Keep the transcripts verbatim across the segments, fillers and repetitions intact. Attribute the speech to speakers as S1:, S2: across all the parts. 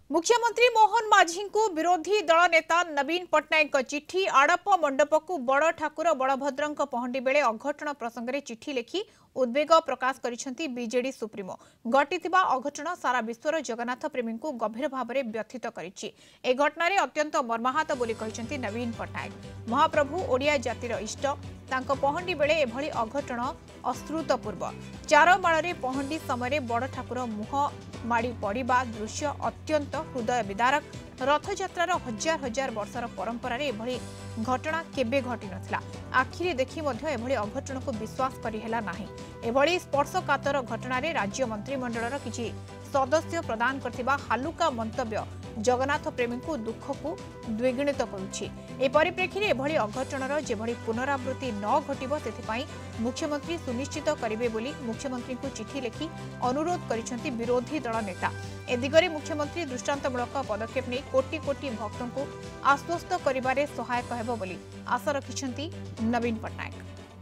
S1: मुख्यमंत्री मोहन माझी को विरोधी दल नेता नवीन पट्टनायक चिठी आड़प मंडप को बड़ ठाकुर बलभद्र पहंडी बेले अघटन प्रसंग में चिठी लिखि उद्वेग प्रकाश करिसेंती बीजेडी सुप्रीमो। घटिथिबा अघटन सारा विश्वर जगन्नाथ प्रेमी को गभीर भाव में व्यथित करिछि। ए घटना अत्यंत मर्माहत बोली कहिसेंती नवीन पट्टनायक। महाप्रभु ओडिया जातिर इष्ट तांको पहंडी बेले एभली अघटन अश्रुतपूर्व। चारमाଳରେ पहंडी समय बड़ ठाकुर मुह माड़ी पड़ा दृश्य अत्यंत हृदय विदारक। रथयात्रार हजार हजार वर्षर परंपरा एभली घटना केबे घटी नथिला। आखिरे देखि मध्य एभली अघटन को विश्वास करि हेला नाही। एभली स्पर्शकातर घटना राज्य मंत्रिमंडलर किछि सदस्य प्रदान करथिबा हालुका मंतव्य जगन्नाथ प्रेमी को दुख को द्विगुणित करुछि। ए परिप्रेक्षी में एभली अघटनर जेभली पुनरावृत्ति न घटिबो सेथिपाई मुख्यमंत्री सुनिश्चित करिवे बोली मुख्यमंत्री को चिठी लिखि अनुरोध करिसेंती विरोधी दल नेता। ए दिगरे मुख्यमंत्री दृष्टांतमूलक पदक्षेप नहीं कोटी कोटी भक्तों को आश्वस्त करिबारे सहायक हेबो बोली आशा रखिसेंती नवीन पट्टनायक।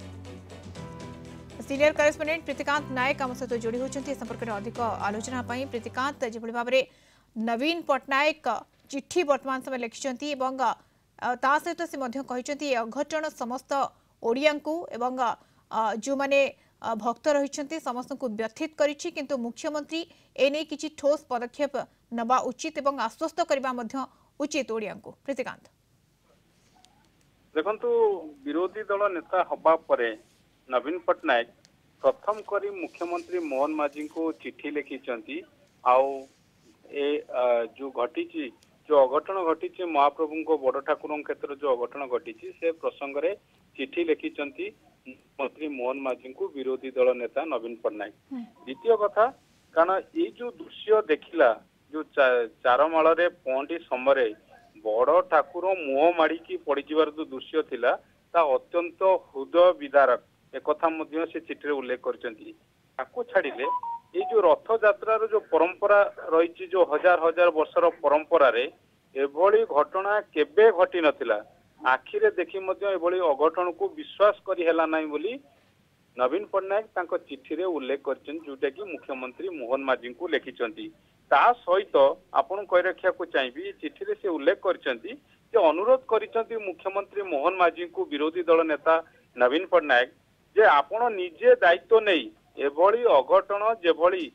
S1: सीनियर करेस्पोंडेंट प्रीतिकांत नायक आम सहित जोड़ी होती संपर्क में अधिक आलोचना पाई। प्रीतिकांत जो भाव में नवीन पट्टनायक चिट्ठी वर्तमान समय लिखिं सहित से अघटन समस्त ओडिया को एवं जो माने भक्त रही समस्त को व्यथित करिछि, किंतु मुख्यमंत्री एने किछि ठोस पदक्षेप नबा उचित एवं आश्वस्त करबा उचित ओडिया को। प्रीतिकांत
S2: देखंतु विरोधी दल नेता हबा परे नवीन पट्टनायक प्रथम करी मुख्यमंत्री मोहन माझी को चिट्ठी लिखिं। आउ ए जो घटी जो अघटन घटी महाप्रभु को बड़ ठाकुर क्षेत्र जो अघटन घटी से प्रसंग रे चिट्ठी लिखिं मंत्री मोहन माझी को विरोधी दल नेता नवीन पट्टनायक। द्वितीय कथा कारण ये जो दृश्य देखिला जो चारमाल पहंडी समय बड़ ठाकुर मुह माड़ी पड़ीजार जो दृश्य थिला ता अत्यंत हृदय विदारक एक कथा मध्य से चिठी उल्लेख कर छाड़िले ये जो रथ यात्रार जो परंपरा रही जो हजार हजार वर्षर परंपरा रे एभली घटना केबे घटी नथिला। आखिरे देखि मध्य एभली अघटन को विश्वास करि हेला नाही बोली नवीन पट्टनायक तांको चिठी रे उल्लेख करछन जोटा कि मुख्यमंत्री मोहन माझी को लिखिछंती। ता सहित आपण कहि रखिया को चाहिबी चिठी रे से उल्लेख करछंती जे अनुरोध करिछंती मुख्यमंत्री मोहन माझी को विरोधी दल नेता नवीन पट्टनायक जे आपण निजे दायित्व नहीं एभली अघटन जेभली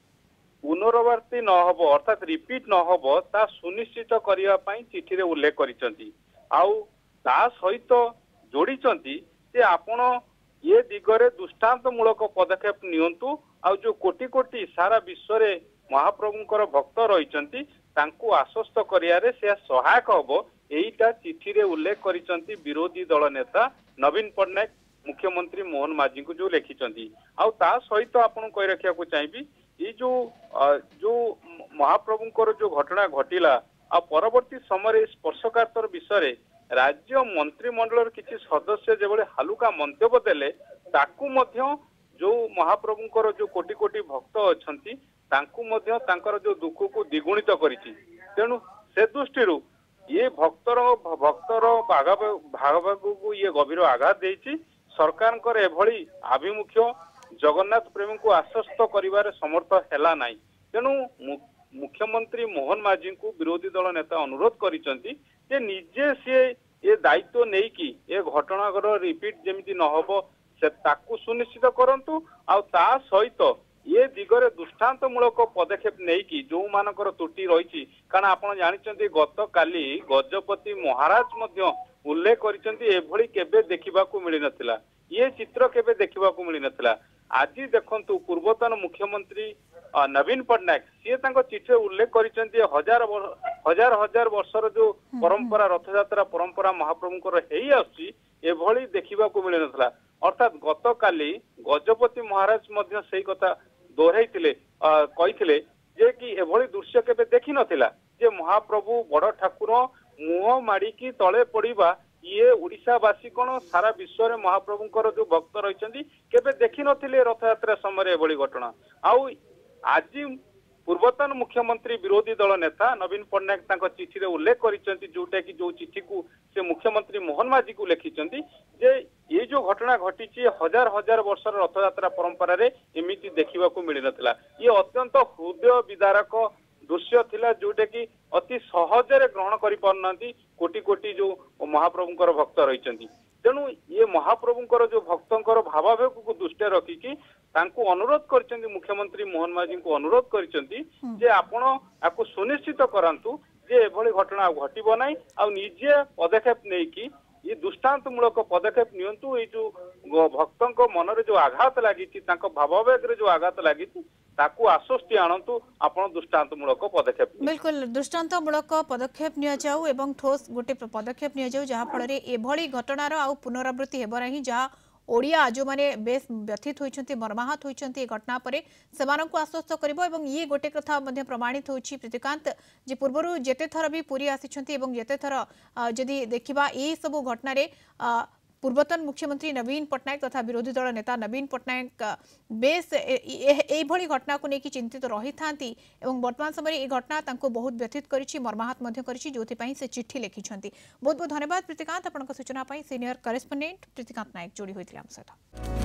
S2: पुनरावृत्ति न हबो अर्थात रिपीट न हबो ता सुनिश्चित करिया पई चिठी रे उल्लेख करिसंती। आउ ता सहित जोड़ीचंती जे आपण ये दिगरे दृष्टांतमूलक पदक्षेप नियंतु। आउ जो कोटी कोटी सारा विश्व रे महाप्रभुंकर भक्त रहिचंती तांको आश्वस्त करियारे से सहायक हबो एईटा चिठी रे उल्लेख करिसंती विरोधी दल नेता नवीन पट्टनायक मुख्यमंत्री मोहन माझी को जो लिखिं। आउ ता सहित आपण कहि रखिया को चाहिबी ये जो जो महाप्रभुंकर जो घटना घटिला आ परवर्ती समय स्पर्शकातर विषय राज्य मंत्रिमंडल किसी सदस्य जो हालुका मंतव्य देले ताकू मध्य जो महाप्रभुंकर जो कोटी कोटी भक्त अछंती तांकू मध्य तांकर जो दुख को द्विगुणित करिछि। तेणु से दृष्टि ये भक्तर भक्तर भाग को ये गभीर आघात देछि। सरकार एभली आभिमुख्य जगन्नाथ प्रेमी को आश्वस्त करिवारे समर्थ हैला नाही। तेणु मुख्यमंत्री मोहन माझी को विरोधी दल नेता अनुरोध करिसंती जे निजे से ये दायित्व नहीं कि ये घटना रिपीट जेमिति न हबो से ताकू सुनिश्चित करंतु। आ ता सहित ये दिगरे दृष्टांतमूलक पदक्षेप नहीं कि जो मानकर त्रुटि रही कारण आपण जानिचंती गत काली गजपति महाराज मध्य उल्लेख करिसंती एभली केबे देखिबाकू मिली नथिला। ये चित्र केबे देखिबाकू मिली नथिला। आज देखंतु पूर्वतन मुख्यमंत्री नवीन पट्टनायक सी चिठी उल्लेख करिसंती हजार हजार हजार वर्षर जो परंपरा रथ यात्रा परंपरा महाप्रभुंकर हेई आसी एभली देखिबाकू मिली नथिला। अर्थात गत काली गजपति महाराज मध्य सेही कथा दोहराइतिले कहिथिले जे कि एभली दृश्य केबे देखि नथिला जे महाप्रभु बड़ ठाकुर मुह माड़ी की तले पड़िबा ये ओडिशावासी कौन सारा विश्व में महाप्रभुंकर जो भक्त रही केबे देखि नथिले रथ यात्रा समय एभली घटना। आउ आज पूर्वतन मुख्यमंत्री विरोधी दल नेता नवीन पट्टनायक तांको चिठी रे उल्लेख करिसंती जोटा कि जो चिठी को से मुख्यमंत्री मोहन माझी को लिखिसंती जे ये जो घटना घटी हजार हजार वर्षर रथ यात्रा परंपरा रे एमिति देखिबाकू मिली नथिला। ये अत्यंत हृदय विदारक दृश्य थिला जोटा कि अति सहजरे ग्रहण करि पारनांती कोटी कोटी जो महाप्रभुंकर भक्त रहिचंती। तेणु ये महाप्रभुंकर जो भक्तंकर भावावेग को दृष्टि रखिकी तांको अनुरोध करचंती मुख्यमंत्री मोहन माझी को अनुरोध करचंती जे आपण आको सुनिश्चित करांतु जे एभली घटना घटिबो नाही आ निजे पदक्षेप नेकी ये दृष्टांतमूलक पदक्षेप नियंतु ये जो भक्तों मनरे जो आघात लगी भावावेग जो आघात लगी ताकू आश्वस्ति आणंतु आपण दृष्टांतमूलक पदक्षेप।
S1: बिल्कुल दृष्टांतमूलक पदक्षेप निया जाऊ एवं ठोस गोटे पदक्षेप निया जाऊ जहा फଳରେ एभली घटनार आउ पुनरावृत्ति हेबो नाही जहा ओडिया जो माने बेस व्यथित होइछंती मर्माहत होइछंती घटना परे सेमानंकु आश्वस्त करिवो एवं ये गोटे कथा मध्ये प्रमाणित होछि प्रीतिकांत जे पूर्वरु जेते थर भी पुरी आसिछंती एवं जेते थर जदि देखिबा ए सब घटना रे पूर्वतन मुख्यमंत्री नवीन पट्टनायक तथा विरोधी दल नेता नवीन पट्टनायक बेस ए भली घटना को लेकिन चिंतित रही थांती एवं वर्तमान समय ये घटना तांको बहुत व्यथित करिछि मर्माहत मध्ये करिछि जोथि पई से चिट्ठी लिखिछंती। बहुत बहुत धन्यवाद प्रीतिकांत आपनक सूचना पई सीनियर करेस्पोंडेंट प्रीतिकांत नायक जोड़ी होइथिले हम सहित।